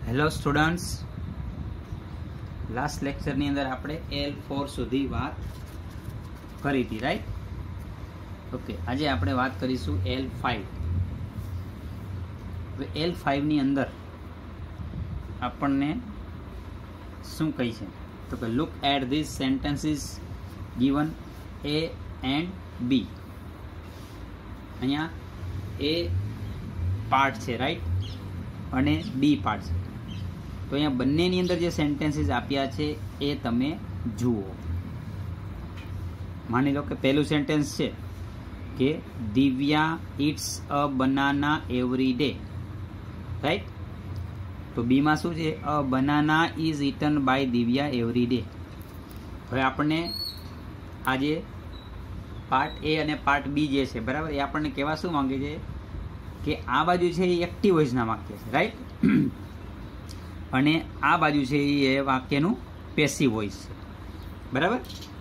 Hello students, last લેક્ચરની અંદર આપણે L4 સુધી વાત કરી હતી, રાઈટ? ઓકે, આજે આપણે વાત કરીશું L5. હવે L5 ની અંદર આપણને શું કહી છે તો કે look at this sentences given A and B. અહીંયા A પાર્ટ છે, રાઈટ, અને B પાર્ટ છે. તો અહીંયા બંનેની અંદર જે સેન્ટેન્સીસ આપ્યા છે એ તમે જુઓ. માની લો કે પહેલું સેન્ટેન્સ છે કે Divya it's a banana every day, right? તો બીમાં શું છે? A banana is eaten by Divya every day. હવે આપણને આજે પાર્ટ એ અને પાર્ટ બી જે છે, બરાબર, એ આપણને કહેવા શું માંગે છે કે આ બાજુ છે એ એક્ટિવ વોઇસના વાક્ય છે, રાઈટ, અને આ બાજુ છે એ વાક્યનું પેસિવ વોઇસ છે, બરાબર.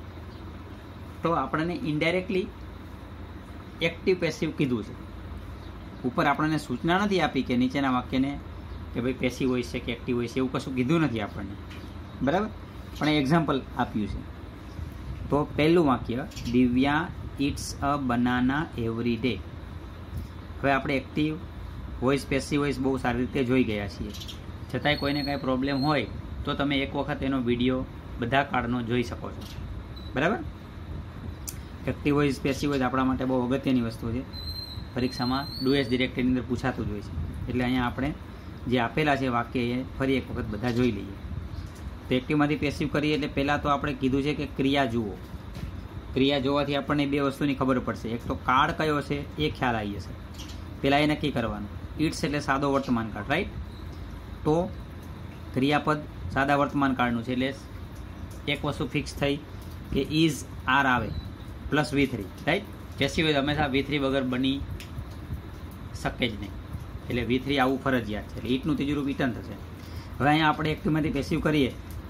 તો આપણને ઇનડાયરેક્ટલી એક્ટિવ પેસિવ કીધું છે. ઉપર આપણને સૂચના નથી આપી કે નીચેના વાક્યને કે ભાઈ પેસિવ વોઇસ છે કે એક્ટિવ વોઇસ છે, એવું કશું કીધું નથી આપણને, બરાબર, પણ એક્ઝામ્પલ આપ્યું છે. તો પહેલું વાક્ય Divya it's a banana every day. હવે આપણે એક્ટિવ વોઇસ પેસિવ વોઇસ બહુ સારી રીતે જોઈ ગયા છીએ. છતાંય કોઈને કાંઈ પ્રોબ્લેમ હોય તો તમે એક વખત એનો વિડીયો બધા કાર્ડનો જોઈ શકો છો, બરાબર. એક્ટિવ વોઇસ પેસિવ વોઇસ આપણા માટે બહુ અગત્યની વસ્તુ છે. પરીક્ષામાં ડુએસ ડિરેક્ટની અંદર પૂછાતું જ હોય છે. એટલે અહીંયા આપણે જે આપેલા છે વાક્ય એ ફરી એક વખત બધા જોઈ લઈએ. તો એક્ટિવમાંથી પેસિવ કરીએ એટલે પહેલાં તો આપણે કીધું છે કે ક્રિયા જુઓ. ક્રિયા જોવાથી આપણને બે વસ્તુની ખબર પડશે. એક તો કાળ કયો છે એ ખ્યાલ આવી જશે. પહેલાં એ નક્કી કરવાનું. ઇટ્સ એટલે સાદો વર્તમાન કાળ, રાઈટ? તો ક્રિયાપદ સાદા વર્તમાન કાળનું છે એટલે એક વસ્તુ ફિક્સ થઈ કે ઇઝ આર આવે પ્લસ V3, રાઈટ? પેસિવ હંમેશા V3 વગર બની શકે જ નહીં, એટલે V3 આવવું ફરજિયાત છે. એટલે ઇટનું ત્રીજું રૂપ ઇટન થશે. હવે અહીંયા આપણે એક્ટિવમાંથી પેસિવ કરીએ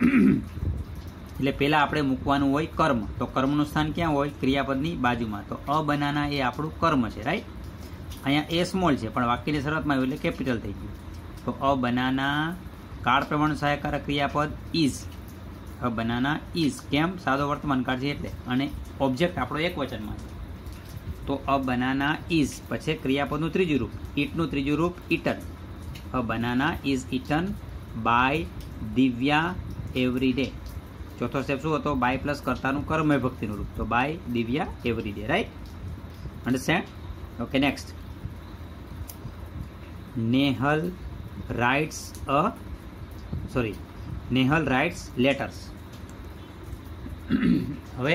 એટલે પહેલાં આપણે મૂકવાનું હોય કર્મ. તો કર્મનું સ્થાન ક્યાં હોય? ક્રિયાપદની બાજુમાં. તો અ બનાના એ આપણું કર્મ છે, રાઈટ? અહીંયા એ સ્મોલ છે પણ વાક્યની શરૂઆતમાં આવ્યું એટલે કેપિટલ થઈ ગયું. તો અ બનાના કાળ પ્રમાણ સહાયકારક ક્રિયાપદ ઇઝ. A banana is. કેમ? સાદો વર્તમાન કાળ છે એટલે. અને ઓબ્જેક્ટ આપણો એક વચનમાં છે. તો અ બનાના ઇઝ પછી ક્રિયાપદનું ત્રીજું રૂપ, ઇટનું ત્રીજું રૂપ eaten. A banana is eaten by Divya every day. ચોથો સ્ટેપ શું હતો? બાય પ્લસ કર્તાનું કર્મ વિભક્તિનું રૂપ. તો by Divya every day, right? Understand? Okay, next. Nehal writes letters. હવે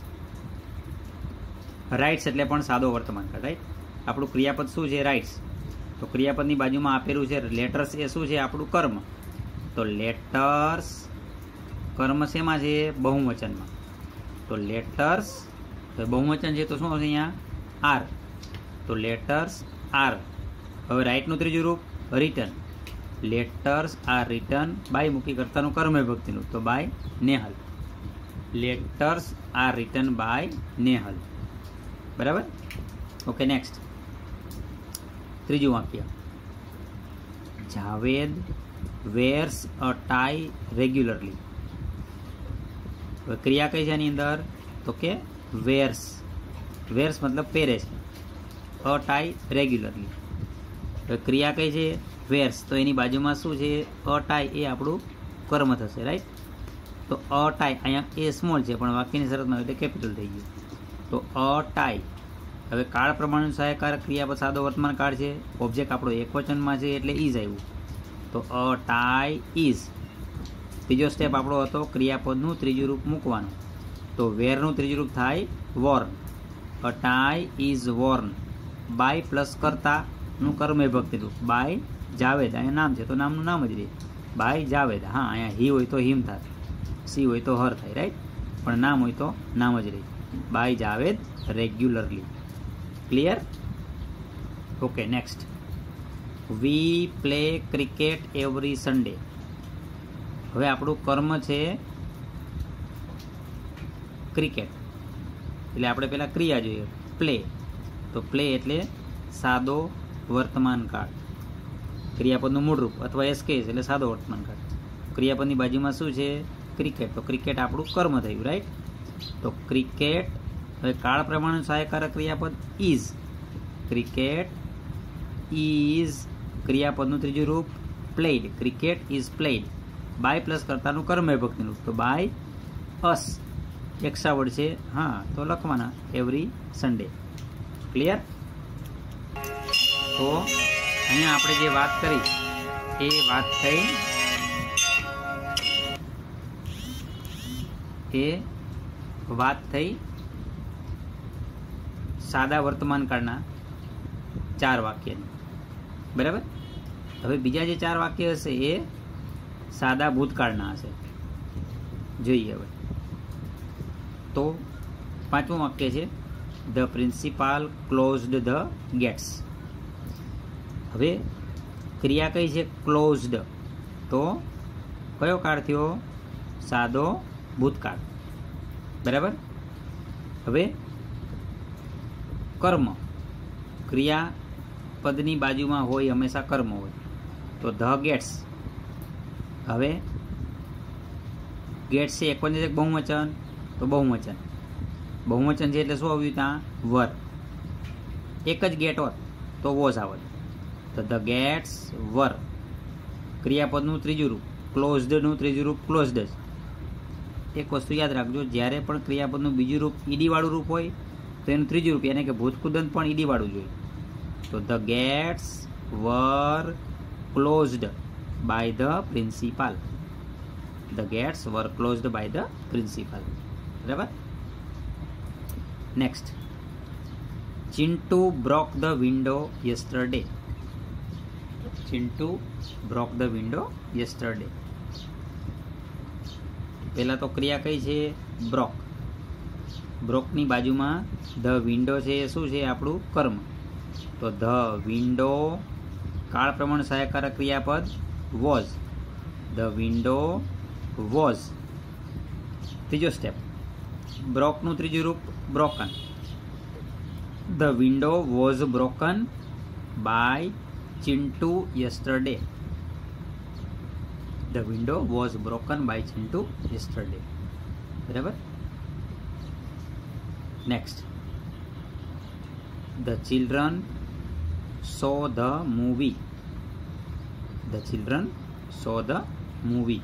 રાઇટ્સ એટલે પણ સાદો વર્તમાન કાળ, રાઈટ? આપણું ક્રિયાપદ શું છે? રાઇટ્સ. તો ક્રિયાપદની બાજુમાં આપેલું છે લેટર્સ, એ શું છે? આપણું કર્મ. તો લેટર્સ કર્મ શેમાં છે? બહુવચનમાં. તો લેટર્સ બહુવચન છે તો શું આવશે અહીંયા? આર. તો લેટર્સ આર. હવે રાઇટનું ત્રીજું રૂપ written. Letters are written by મૂકી કરતાનું કર્મ વિભક્તિનું. તો by Nehal. Letters are written by Nehal, બરાબર. Okay, next. ત્રીજું વાક્ય Javed wears a tie regularly. હવે ક્રિયા કઈ છે આની અંદર? તો કે વેર્સ. વેર્સ મતલબ પહેરે છે. A tie regularly. હવે ક્રિયા કઈ છે? વેર્સ. તો એની બાજુમાં શું છે? અ ટાઈ, એ આપણું કર્મ થશે, રાઈટ? તો અ ટાઈ અહીંયા એ સ્મોલ છે પણ વાક્યની શરતમાં એટલે કેપિટલ થઈ ગયું. તો અ ટાઈ. હવે કાળ પ્રમાણનું સહાયકારક ક્રિયાપદ સાદો વર્તમાન કાળ છે. ઓબ્જેક્ટ આપણો એક વચનમાં છે એટલે ઇઝ આવ્યું. તો અ ટાઈ ઇઝ. ત્રીજો સ્ટેપ આપણો હતો ક્રિયાપદનું ત્રીજું રૂપ મૂકવાનું. તો વેરનું ત્રીજું રૂપ થાય worn. A tie is worn by plus કર્તાનું કર્મ વિભક્તિ રૂપ બાય જાવેદ. અહીંયા નામ છે તો નામનું નામ જ રહે, બાય જાવેદ. હા, અહીંયા હી હોય તો હિમ થાય, સી હોય તો હર થાય, રાઈટ? પણ નામ હોય તો નામ જ રહે. By Javed regularly. Clear? Okay, next. We play cricket every Sunday. હવે આપણું કર્મ છે ક્રિકેટ એટલે આપણે પહેલાં ક્રિયા જોઈએ પ્લે. તો પ્લે એટલે સાદો વર્તમાન કાળ. ક્રિયાપદનું મૂળરૂપ અથવા એસ કેસ એટલે સાદો વર્તમાનકાળ. ક્રિયાપદની બાજુમાં શું છે? ક્રિકેટ. તો ક્રિકેટ આપણું કર્મ થયું, રાઈટ. તો ક્રિકેટ, હવે કાળ પ્રમાણે સહાયકારક ક્રિયાપદ ઇઝ. ક્રિકેટ ઇઝ ક્રિયાપદનું ત્રીજું રૂપ played. Cricket is played by plus કર્તાનું કર્મ વિભક્તિનું રૂપ. તો બાય અસ એક્સ્ટ્રા વર્ડ છે, હા, તો લખવાના એવરી સન્ડે. ક્લિયર? તો અહીંયા આપણે જે વાત કરી એ વાત થઈ સાદા વર્તમાનકાળના 4 વાક્યની, બરાબર. હવે બીજા જે 4 વાક્ય હશે એ સાદા ભૂતકાળના હશે. જોઈએ હવે. તો 5મું વાક્ય છે the principal closed the gates. હવે ક્રિયા કઈ છે? ક્લોઝડ. તો કયો કાળ થયો? સાદો ભૂતકાળ, બરાબર. હવે કર્મ, ક્રિયા પદની બાજુમાં હોય હંમેશા કર્મ હોય. તો ધ ગેટ્સ. હવે ગેટ્સ છે એકવચન છે બહુવચન? તો બહુવચન. બહુવચન છે એટલે શું આવ્યું? ત્યાં વર. એક જ ગેટ હોત તો વોઝ આવત. તો ધ ગેટ્સ વર. ક્રિયાપદનું ત્રીજું રૂપ ક્લોઝડનું ત્રીજું રૂપ ક્લોઝડ જ. એક વસ્તુ યાદ રાખજો, જ્યારે પણ ક્રિયાપદનું બીજું રૂપ ઈડીવાળું રૂપ હોય તો એનું ત્રીજું રૂપ એટલે કે ભૂતકૃદંત પણ ઈડીવાળું જોઈએ. તો the gates were closed by the principal. The gates were closed by the principal, બરાબર. Next, Chintu broke the window yesterday. Chintu broke the window yesterday. પહેલાં તો ક્રિયા કઈ છે? બ્રોક. બ્રોકની બાજુમાં ધ વિન્ડો છે એ શું છે? આપણું કર્મ. તો ધ વિન્ડો કાળ પ્રમાણ સહાયકારક ક્રિયાપદ વોઝ. The window was. ત્રીજો સ્ટેપ, બ્રોકનું ત્રીજું રૂપ broken. The window was broken by Chintu yesterday. The window was broken by Chintu yesterday. બરાબર. Next, the children saw the movie. The children saw the movie.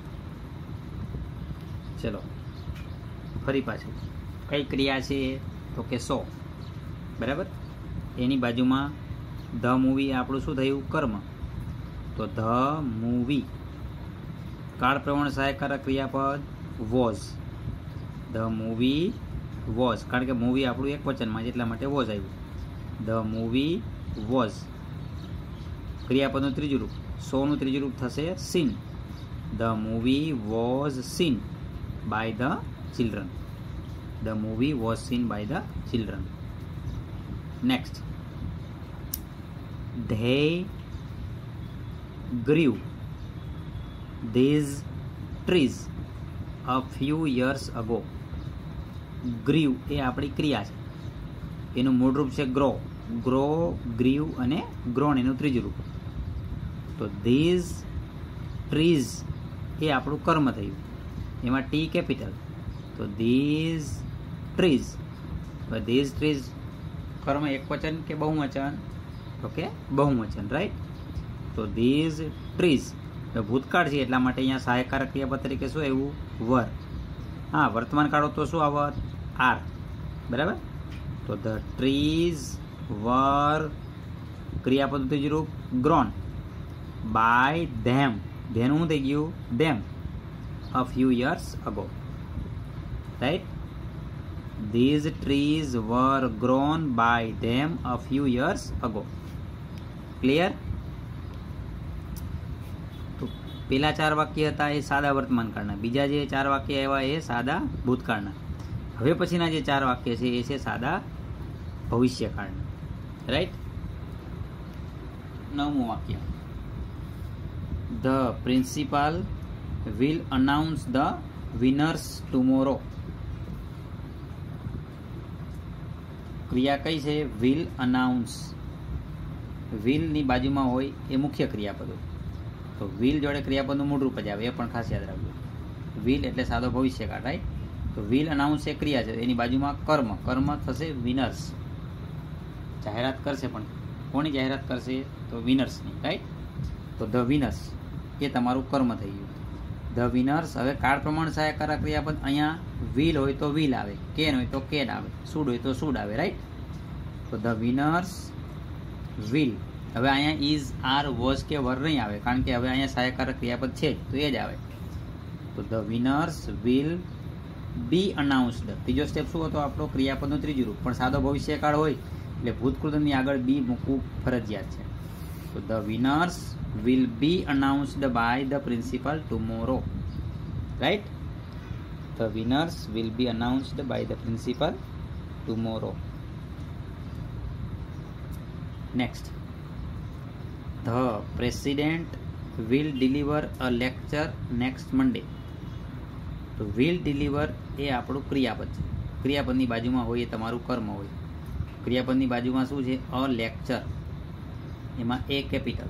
ચલો ફરી પાછું. કઈ ક્રિયા છે? તો કે સો, બરાબર. એની બાજુમાં ધ મૂવી આપણું શું થયું? કર્મ. તો ધ મૂવી કાળ પ્રમાણ સહાયકારક ક્રિયાપદ વોઝ. ધ મૂવી વોઝ, કારણ કે મૂવી આપણું એક વચનમાં એટલા માટે વોઝ આવ્યું. ધ મૂવી વોઝ ક્રિયાપદનું ત્રીજું રૂપ. સોનું ત્રીજું રૂપ થશે seen. The movie was seen by the children. The movie was seen by the children. Next, they grew these trees a few years ago. Grew એ આપણી ક્રિયા છે, એનું મૂળ રૂપ છે ગ્રો. ગ્રો, ગ્રીવ અને ગ્રોન એનું ત્રીજું રૂપ. તો these trees એ આપણું કર્મ થયું, એમાં ટી કેપિટલ. તો these trees. these trees કર્મ એક વચન કે બહુવચન? તો કે બહુવચન, રાઈટ. તો these trees ભૂતકાળ છે એટલા માટે અહીંયા સહાયકારક ક્રિયાપદ તરીકે શું આવ્યું? વર. હા, વર્તમાન કાળો તો શું આવત? આર, બરાબર. તો ધ ટ્રીઝ વર ક્રિયાપદ ત્રીજું રૂપ ગ્રોન બાય ધેમ. ધેનું શું થઈ ગયું? Them. A few years ago, right. These trees were grown by them a few years ago. Clear? પેલા 4 વાક્ય હતા એ સાદા વર્તમાનકાળના. બીજા જે 4 વાક્ય આવ્યા એ સાદા ભૂતકાળના. હવે પછીના જે 4 વાક્ય છે એ છે સાદા ભવિષ્યકાળના, રાઈટ. 9મું વાક્ય, the principal will announce the winners tomorrow. ક્રિયા કઈ છે? Will announce. વિલની બાજુમાં હોય એ મુખ્ય ક્રિયાપદો. તો વિલ જોડે ક્રિયાપદનું મૂળ રૂપ જ આવે, એ પણ ખાસ યાદ રાખજો. વિલ એટલે સાદો ભવિષ્યકાળ, રાઈટ. તો વિલ અનાઉન્સ એ ક્રિયા છે, એની બાજુમાં કર્મ, કર્મ થશે વિનર્સ, જાહેરાત કરશે, પણ કોની જાહેરાત કરશે? તો વિનર્સની, રાઈટ. તો ધ વિનર્સ એ તમારું કર્મ થઈ ગયું. The winners. હવે કાળ પ્રમાણ સહાયકારક ક્રિયાપદ, અહીંયા વિલ હોય તો વિલ આવે, કેન હોય તો કેન આવે, શુડ હોય તો શુડ આવે, રાઈટ. તો ધ વિનર્સ વિલ. હવે અહીંયા ઇઝ, આર, વોઝ કે વર નહીં આવે, કારણ કે હવે અહીંયા સહાયકારક ક્રિયાપદ છે તો એ જ આવે. તો the winners will be announced. ત્રીજો સ્ટેપ શું હતો આપણો? ક્રિયાપદનું ત્રીજું રૂપ, પણ સાદો ભવિષ્યકાળ હોય એટલે ભૂતકૃતની આગળ બી મૂકવું ફરજિયાત છે. તો the winners will be announced by the principal tomorrow, right. The winners will be announced by the principal tomorrow. Next, the president will deliver a lecture next Monday. તો વિલ ડિલિવર એ આપણું ક્રિયાપદ છે, ક્રિયાપદની બાજુમાં હોય એ તમારું કર્મ હોય. ક્રિયાપદની બાજુમાં શું છે? અ લેક્ચર, એમાં એ કેપિટલ,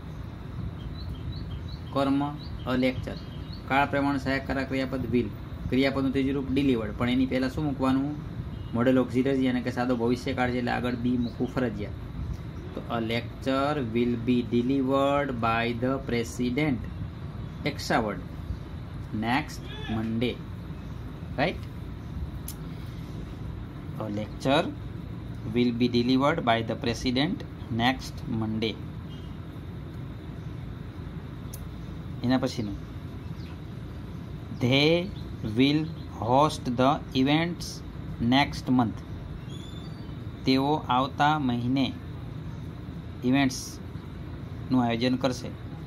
કર્મ અ લેક્ચર. કાળ પ્રમાણ સહાયકારક ક્રિયાપદ વિલ, ક્રિયાપદનું ત્રીજું રૂપ ડિલિવર્ડ, પણ એની પહેલાં શું મૂકવાનું? મોડેલ ઓક્સિલરી, અને કે સાદો ભવિષ્યકાળ છે એટલે આગળ બી મૂકવું ફરજિયાત. તો a lecture will be delivered by the president, extra word, next Monday, right. A lecture will be delivered by the president next Monday. એના પછીનું, they will host the events next month. તેઓ આવતા મહિને ઇવેન્ટ્સનું આયોજન કરશે.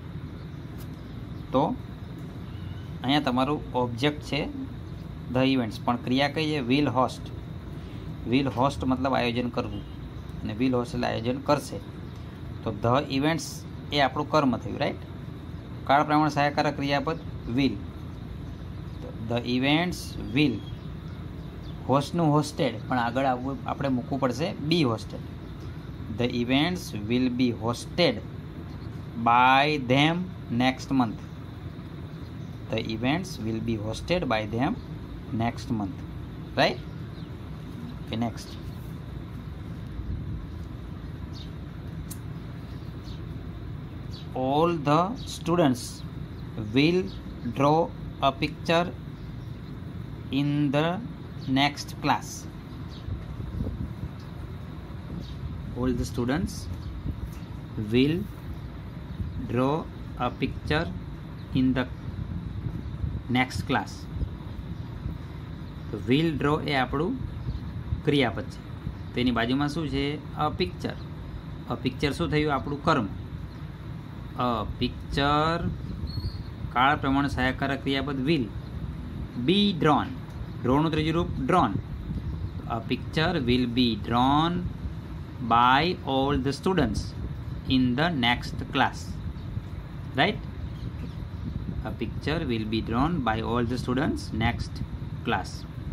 તો અહીંયા તમારું ઓબ્જેક્ટ છે ધ ઇવેન્ટ્સ, પણ ક્રિયા કઈ છે? Will host. વિલ હોસ્ટ મતલબ આયોજન કરવું, અને વિલ હોસ્ટ એટલે આયોજન કરશે. તો ધ ઇવેન્ટ્સ એ આપણું કર્મ થયું, રાઈટ. કાળ પ્રમાણ સહાયકારક ક્રિયાપદ વિલ. તો ધ ઇવેન્ટ્સ વિલ, હોસ્ટનું હોસ્ટેડ, પણ આગળ આવવું આપણે મૂકવું પડશે be hosted. The events will be hosted by them next month. The events will be hosted by them next month, right. Okay, next. All the students will draw a picture in the next class. All the students will draw a picture in the next class. તો will draw એ આપણું ક્રિયાપદ છે, તો એની બાજુમાં શું છે? A picture. અ પિક્ચર શું થયું? આપણું કર્મ. અ પિક્ચર કાળ પ્રમાણ સહાયકારક ક્રિયાપદ વિલ બી ડ્રોન, ડ્રોનું ત્રીજું રૂપ drawn. A picture will be drawn by all the students in the next class, right. A picture will be drawn by all the students next class,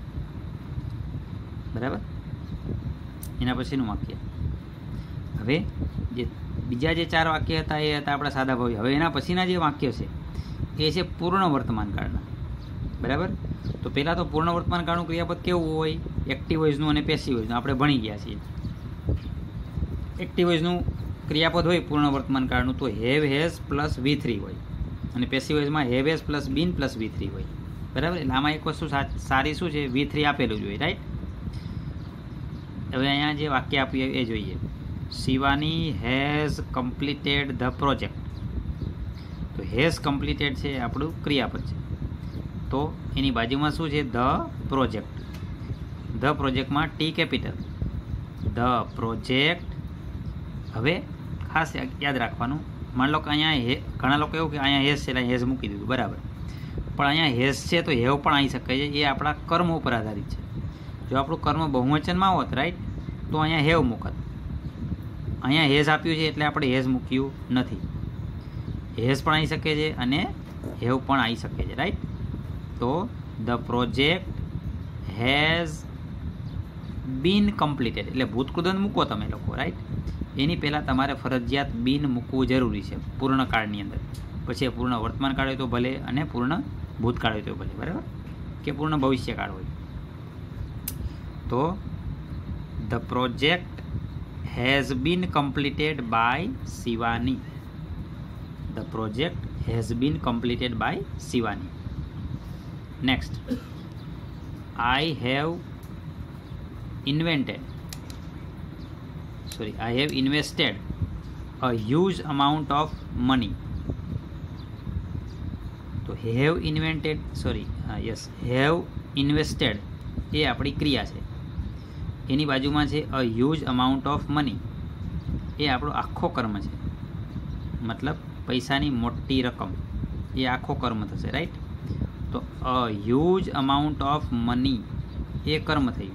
બરાબર. એના પછીનું વાક્ય. હવે જે બીજા જે 4 વાક્ય હતા એ હતા આપણા સાદા ભાવી. હવે એના પછીના જે વાક્ય છે એ છે પૂર્ણ વર્તમાન કાળના, બરાબર. તો પહેલાં તો પૂર્ણ વર્તમાન કાળનું ક્રિયાપદ કેવું હોય? એક્ટિવ વોઇસનું અને પેસિવ વોઇસનું આપણે ભણી ગયા છીએ. એક્ટિવ વોઇસનું ક્રિયાપદ હોય પૂર્ણ વર્તમાન કાળનું તો હેવ હેઝ પ્લસ V3 હોય, અને પેસિવ વોઇસમાં have has plus been plus V3 હોય, બરાબર. એટલે આમાં એક વસ્તુ સારી શું છે? V3 આપેલું જ હોય, રાઈટ. હવે અહીંયા જે વાક્ય આપ્યું એ જોઈએ. Shivani has completed the project. તો હેઝ કમ્પ્લીટેડ છે આપણું ક્રિયાપદ છે, તો એની બાજુમાં શું છે? The project. ધ પ્રોજેક્ટમાં ટી કેપિટલ, ધ પ્રોજેક્ટ. હવે ખાસ યાદ રાખવાનું, માની લો કે અહીંયા ઘણા લોકો એવું કે અહીંયા હેઝ છે એટલે હેઝ મૂકી દીધું, બરાબર. પણ અહીંયા હેઝ છે તો હેવ પણ આવી શકે છે, એ આપણા કર્મ ઉપર આધારિત છે. જો આપણું કર્મ બહુવચનમાં હોત, રાઈટ, તો અહીંયા હેવ મૂકત. અહીંયા હેઝ આપ્યું છે એટલે આપણે હેઝ મૂક્યું નથી. હેઝ પણ આવી શકે છે અને હેવ પણ આવી શકે છે, રાઈટ. તો the project has been completed, એટલે ભૂતકૃદંત મૂકો તમે લોકો, રાઈટ. એની પહેલાં તમારે ફરજિયાત બીન મૂકવું જરૂરી છે પૂર્ણકાળની અંદર. પછી પૂર્ણ વર્તમાન કાળ હોય તો ભલે અને પૂર્ણ ભૂતકાળ હોય તો ભલે, બરાબર, કે પૂર્ણ ભવિષ્યકાળ હોય. તો the project has been completed by Shivani. The project has been completed by Shivani. Next, I have invested a huge amount of money. તો have invested એ આપણી ક્રિયા છે, એની બાજુમાં છે a huge amount of money, એ આપણો આખો કર્મ છે, મતલબ પૈસાની મોટી રકમ, એ આખો કર્મ થશે, રાઈટ. તો a huge amount of money એ કર્મ થયું.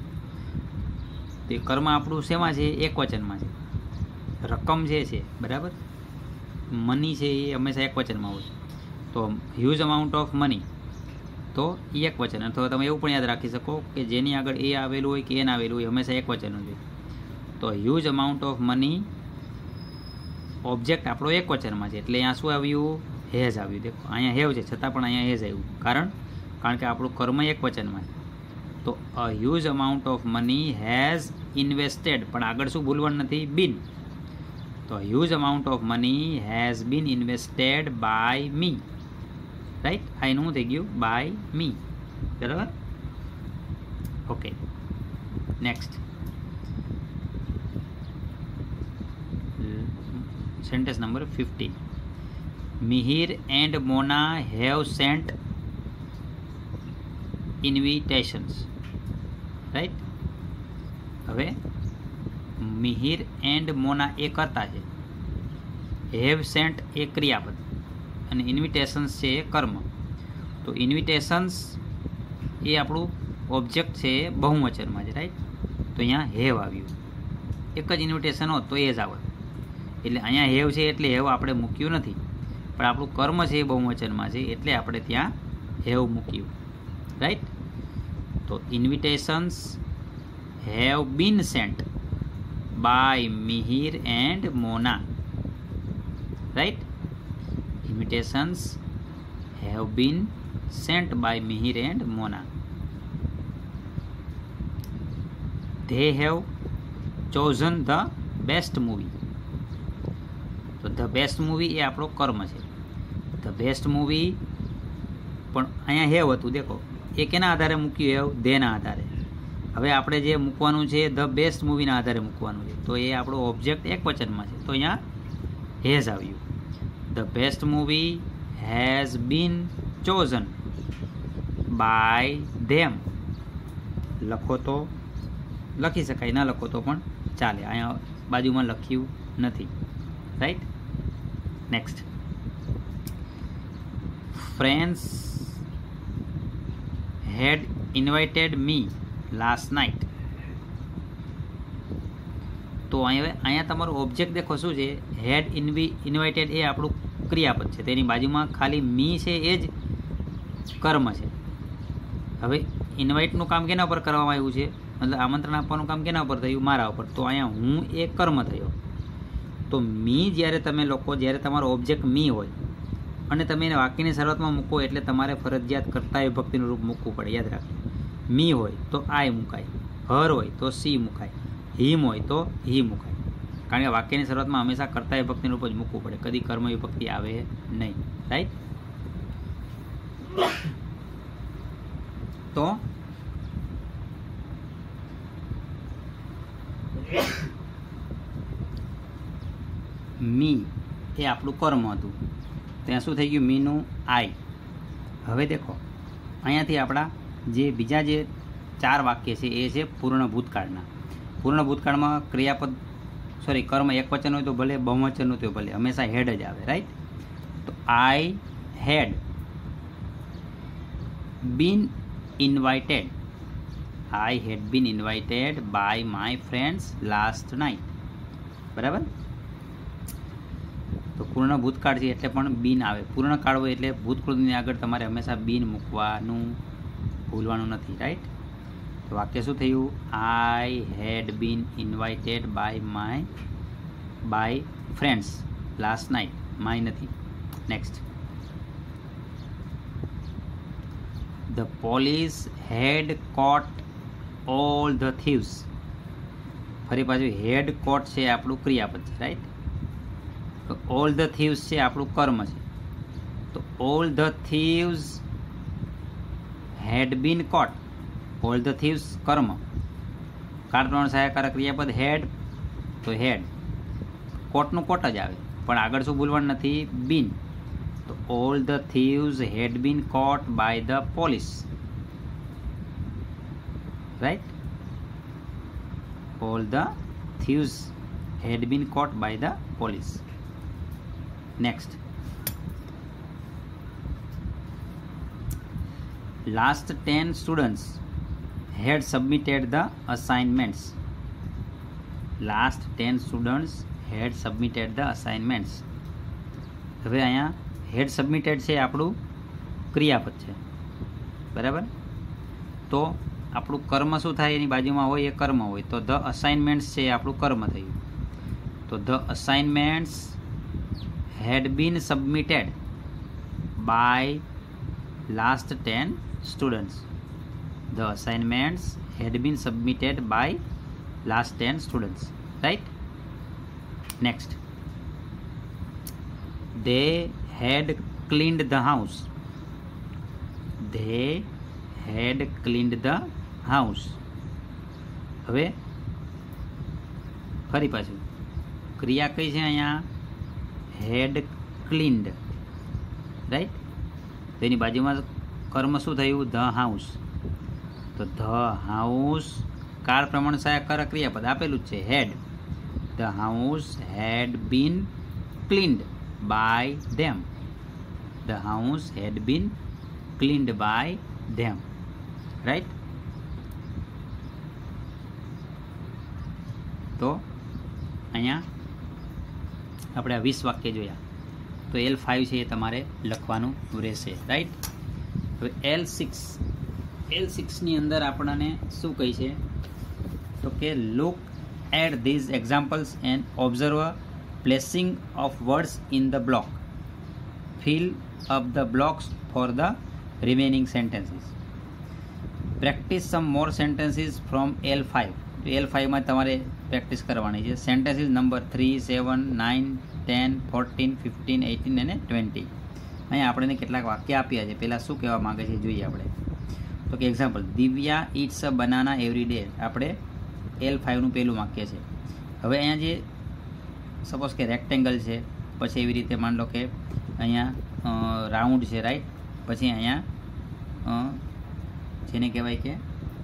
તે કર્મ આપણું શેમાં છે? એક વચનમાં છે. રકમ જે છે, બરાબર, મની છે એ હંમેશા એક વચનમાં હોય. તો હ્યુજ અમાઉન્ટ ઓફ મની તો એ એક વચન. અથવા તમે એવું પણ યાદ રાખી શકો કે જેની આગળ એ આવેલું હોય કે એન આવેલું હોય હંમેશા એક વચનનું છે. તો huge amount of money object આપણો એક વચનમાં છે, એટલે અહીંયા શું આવ્યું? હેઝ આવ્યું. દેખો અહીંયા હેવ છે છતાં પણ અહીંયા હેઝ આવ્યું. કારણ કે આપણું કર્મ એક વચનમાં છે. તો a huge amount of money has invested, પણ આગળ શું ભૂલવાનું નથી? બીન. તો huge amount of money has been invested by me, right. આ એનું શું થઈ ગયું? બાય મી, બરાબર. Okay, next sentence number 15. Mihir and Mona have sent invitations, right? હવે મિહિર એન્ડ મોના એ કરતા છે, હેવ સેન્ટ એ ક્રિયાપદ અને ઇન્વિટેશન્સ છે એ કર્મ. તો ઇન્વિટેશન્સ એ આપણું ઓબ્જેક્ટ છે એ બહુવચનમાં છે, રાઈટ. તો અહીંયા હેવ આવ્યું. એક જ ઇન્વિટેશન હોત તો એ જ આવત. એટલે અહીંયા હેવ છે એટલે હેવ આપણે મૂક્યું નથી, પણ આપણું કર્મ છે એ બહુવચનમાં છે એટલે આપણે ત્યાં હેવ મૂક્યું, રાઈટ. તો invitations have been sent by Mihir and Mona, right. Invitations have been sent by Mihir and Mona. They have chosen the best movie. તો ધ બેસ્ટ મૂવી એ આપણો કર્મ છે. ધ બેસ્ટ મૂવી પણ અહીંયા હેવ હતું. દેખો એ કેના આધારે મૂક્યું? હેવ, ધેના આધારે. હવે આપણે જે મૂકવાનું છે ધ બેસ્ટ મૂવીના આધારે મૂકવાનું છે. તો એ આપણો ઓબ્જેક્ટ એક વચનમાં છે, તો અહીંયા હેઝ આવ્યું. The best movie has been chosen by them. લખો તો લખી શકાય, ના લખો તો પણ ચાલે. અહીંયા બાજુમાં લખ્યું નથી, right. Next, friends had invited me last night. તો અહીંયા તમારું ઓબ્જેક્ટ દેખો શું છે? હેડ ઇન્વાઇટેડ એ આપણું ક્રિયાપદ છે, તેની બાજુમાં ખાલી મી છે એ જ કર્મ છે. હવે ઇન્વાઇટનું કામ કેના ઉપર કરવામાં આવ્યું છે? મતલબ આમંત્રણ આપવાનું કામ કેના ઉપર થયું? મારા ઉપર. તો અહીંયા હું એ કર્મ થયો. તો મી જ્યારે તમે લોકો, જ્યારે તમારો ઓબ્જેક્ટ મી હોય અને તમે એને વાક્યની શરૂઆતમાં મૂકો એટલે તમારે ફરજિયાત કર્તા વિભક્તિનું રૂપ મૂકવું પડે, યાદ રાખો. મી હોય તો આય મુકાય, હર હોય તો સી મુકાય, હિમ હોય તો હી મુકાય. કારણ કે વાક્યની શરૂઆતમાં હંમેશા કર્તા વિભક્તિનું રૂપ જ મૂકવું પડે, કદી કર્મ વિભક્તિ આવે નહીં, રાઈટ. તો મી એ આપણું કર્મ હતું, ત્યાં શું થઈ ગયું? મીનું આઈ. હવે દેખો અહીંયાથી આપણા જે બીજા જે 4 વાક્ય છે એ છે પૂર્ણ ભૂતકાળના. પૂર્ણ ભૂતકાળમાં ક્રિયાપદ કર્મ એક વચન હોય તો ભલે, બહુવચન હોય તો ભલે, હંમેશા હેડ જ આવે, રાઈટ. તો I had been invited, I had been invited by my friends last night, બરાબર. તો પૂર્ણ ભૂતકાળ છે એટલે પણ બીન આવે. પૂર્ણ કાળ હોય એટલે ભૂતકૃતની આગળ તમારે હંમેશા બીન મૂકવાનું ભૂલવાનું નથી, રાઈટ. તો વાક્ય શું થયું? I had been invited by friends last night. My નથી, next, the police had caught all the thieves. ફરી પાછું હેડ કોટ છે આપણું ક્રિયાપદ છે, રાઈટ. તો ઓલ ધ થીવ્સ છે આપણું કર્મ છે. તો all the thieves had been caught. All the thieves કર્મ, કારપ્રમાણ સહાયકારક ક્રિયાપદ હેડ, તો હેડ કોટનું કોટ જ આવે, પણ આગળ શું બોલવાનું નથી, બીન. તો all the thieves had been caught by the police, right. all the thieves had been caught by the police. Next, last 10 students had submitted the assignments. Last 10 students had submitted the assignments. હવે અહીંયા had submitted છે આપણું ક્રિયાપદ છે, બરાબર. તો આપણું કર્મ શું થાય, એની બાજુમાં હોય એ કર્મ હોય, તો ધ અસાઇનમેન્ટ્સ છે એ આપણું કર્મ થયું. તો the assignments had been submitted by last 10 students. The assignments had been submitted by last 10 students, right. Next, they had cleaned the house. They had cleaned the house. હવે ફરી પાછું ક્રિયા કઈ છે અહીંયા, હેડ ક્લીન્ડ, રાઈટ. તો એની બાજુમાં કર્મ શું થયું, ધ હાઉસ. તો ધ હાઉસ કાળ પ્રમાણ સહાયક ક્રિયાપદ આપેલું જ છે, had. The house had been cleaned by them. The house had been cleaned by them, right. તો અહીંયા આપણે આ 20 વાક્ય જોયા. તો L5 છે એ તમારે લખવાનું રહેશે, રાઈટ. હવે L6ની અંદર આપણને શું કહે છે, તો કે look at these examples and observe placing of words in the block. Fill up the blocks for the remaining sentences. Practice some more sentences from L5. તો L5માં તમારે પ્રેક્ટિસ કરવાની છે. સેન્ટેન્સીસ નંબર 3, 7, 9, 10, 14, 15, 18 અને 20. અહીંયા આપણને કેટલાક વાક્ય આપ્યા છે. પહેલાં શું કહેવા માગે છે જોઈએ આપણે. તો કે example, Divya it's a banana every day. આપણે L5નું પહેલું વાક્ય છે. હવે અહીંયા જે સપોઝ કે રેક્ટેંગલ છે, પછી એવી રીતે માન લો કે અહીંયા રાઉન્ડ છે, રાઈટ. પછી અહીંયા જેને કહેવાય કે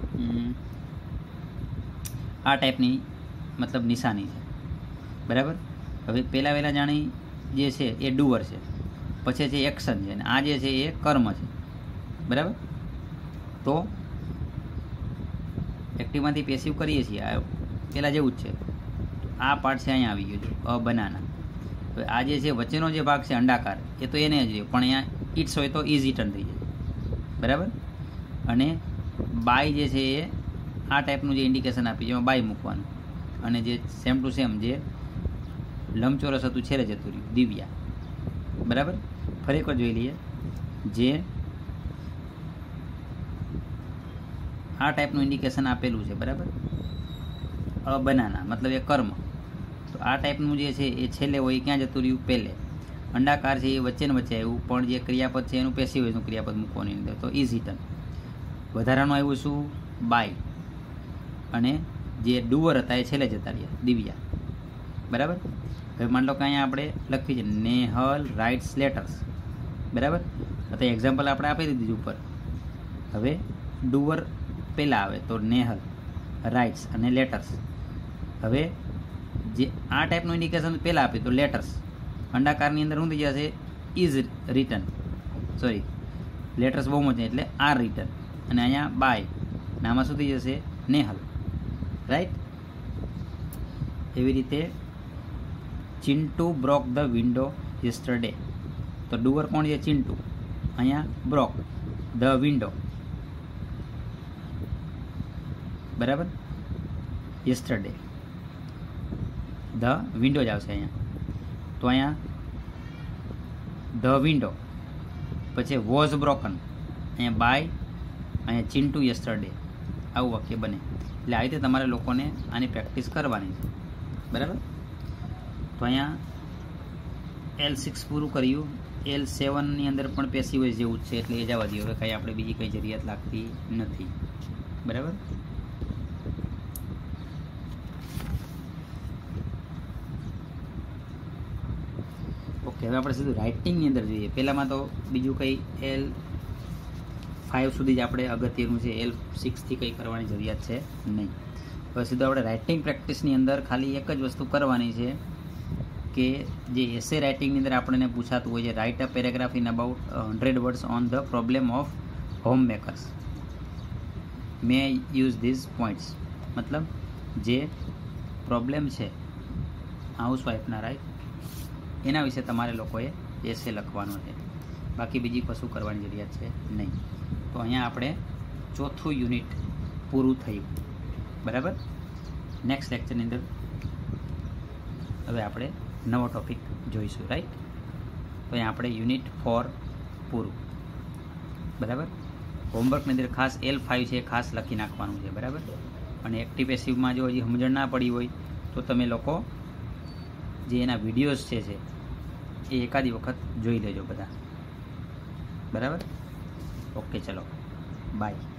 આ ટાઈપની મતલબ નિશાની છે, બરાબર. હવે પહેલાં વહેલા જાણી જે છે એ ડુઅર છે, પછી છે એક્શન છે, અને આ જે છે એ કર્મ છે, બરાબર. તો એક્ટિવમાંથી પેસિવ કરીએ છીએ, આ પહેલાં જેવું જ છે. આ પાર્ટ છે અહીંયા આવી ગયો છે, અ બનાના. હવે આ જે છે વચ્ચેનો જે ભાગ છે અંડાકાર, એ તો એને જ રહ્યો, પણ અહીંયા ઇટ્સ હોય તો ઇઝ ઇટન થઈ જાય, બરાબર. અને બાય જે છે એ આ ટાઈપનું જે ઇન્ડિકેશન આપી છે એમાં બાય મૂકવાનું, અને જે સેમ ટુ સેમ જે લંબચોરસ હતું છેલ્લે જતું રહ્યું, દિવ્યા, બરાબર. ફરી એકવાર જોઈ લઈએ. જે આ ટાઈપનું ઇન્ડિકેશન આપેલું છે, બરાબર. અ બનાના મતલબ એ કર્મ. તો આ ટાઈપનું જે છે એ છેલ્લે હોય ક્યાં જતું રહ્યું, પહેલે. અંડાકાર છે એ વચ્ચે ને વચ્ચે આવ્યું, પણ જે ક્રિયાપદ છે એનું પેસિવ એનું ક્રિયાપદ મૂકવાની અંદર, તો ઇઝ ઇટન. વધારાનું આવ્યું શું, બાય. અને જે ડુઅર હતા એ છેલ્લે જતા રહ્યા, દિવ્યા, બરાબર. હવે માન લો કે અહીંયા આપણે લખી છે નેહલ રાઇટ્સ લેટર્સ, બરાબર. તો એક્ઝામ્પલ આપણે આપી દીધું ઉપર. હવે ડુઅર પહેલાં આવે તો નેહલ રાઇટ્સ અને લેટર્સ. હવે જે આ ટાઈપનું ઇન્ડિકેશન પહેલાં આપે તો લેટર્સ. અંડાકારની અંદર શું થઈ જશે, ઇઝ રિટન, સોરી લેટર્સ બહુ મોટી એટલે આર રિટન, અને અહીંયા બાય, અને આમાં શું થઈ જશે, નેહલ, રાઈટ. એવી રીતે Chintu broke the window yesterday. તો ડુઅર કોણ છે, ચિન્ટુ. અહીંયા બ્રોક ધ વિન્ડો, બરાબર. યસ્ટરડે ધ વિન્ડો જ આવશે અહીંયા. તો અહીંયા ધ વિન્ડો, પછી વોઝ બ્રોકન, અહીંયા બાય, અહીંયા ચિન્ટુ યસ્ટરડે, આવું વાક્ય બને. એટલે આ રીતે તમારે લોકોને આની પ્રેક્ટિસ કરવાની છે, બરાબર. તો અહીંયા L6 પૂરું કર્યું. L7ની અંદર પણ પેસિવ વોઇસ જેવું જ છે, એટલે એ જવા દઈએ. હવે કાંઈ આપણે બીજી કંઈ જરૂરિયાત લાગતી નથી, બરાબર. ઓકે, હવે આપણે સીધું રાઇટિંગની અંદર જોઈએ. પહેલાંમાં તો બીજું કંઈ L5 સુધી જ આપણે અગત્યનું છે, L6થી કંઈ કરવાની જરૂરિયાત છે નહીં. હવે સીધું આપણે રાઇટિંગ પ્રેક્ટિસની અંદર ખાલી એક જ વસ્તુ કરવાની છે કે જે એસે રાઇટિંગની અંદર આપણને પૂછાતું હોય છે, write a paragraph in about 100 words on the problem of home makers, may use these points. મતલબ જે પ્રોબ્લેમ છે હાઉસવાઈફના, રાઈટ, એના વિશે તમારે લોકોએ એસે લખવાનો છે. બાકી બીજી કશું કરવાની જરૂરિયાત છે નહીં. તો અહીંયા આપણે ચોથું યુનિટ પૂરું થયું, બરાબર. નેક્સ્ટ લેક્ચરની અંદર હવે આપણે નવો ટોપિક જોઈશું, રાઈટ. તો અહીંયા આપણે યુનિટ 4 પૂરું, બરાબર. હોમવર્કની અંદર ખાસ L5 છે, ખાસ લખી નાખવાનું છે, બરાબર. અને એક્ટિવ પેસિવમાં જો હજી સમજણ ના પડી હોય તો તમે લોકો જે એના વિડીયોઝ છે એ એકાદી વખત જોઈ લેજો બધા, બરાબર. ઓકે, ચલો, બાય.